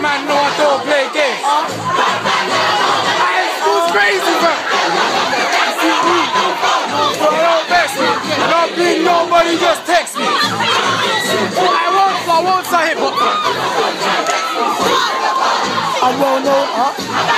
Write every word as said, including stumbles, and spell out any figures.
man know I don't play games. Hey, who's crazy, bro? Bro, don't text me. I don't think nobody just text me. I won't, I won't say hip hop. I won't know, huh?